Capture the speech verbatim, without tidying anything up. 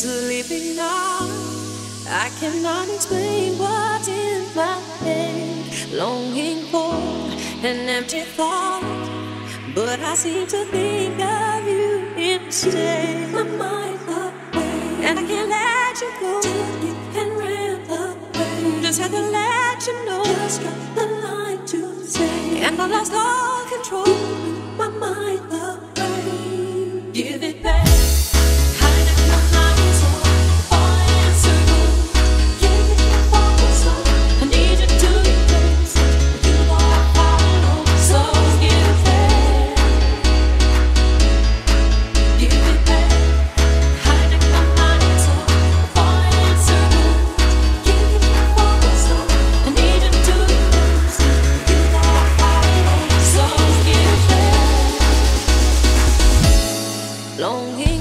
Sleeping now, I cannot explain what's in my head. Longing for an empty thought, but I seem to think of you instead. My mind away, and I can't let you go till you can run away. Just had to let you know, just got the line to say, and I lost all control. My mind away, give it back. Longing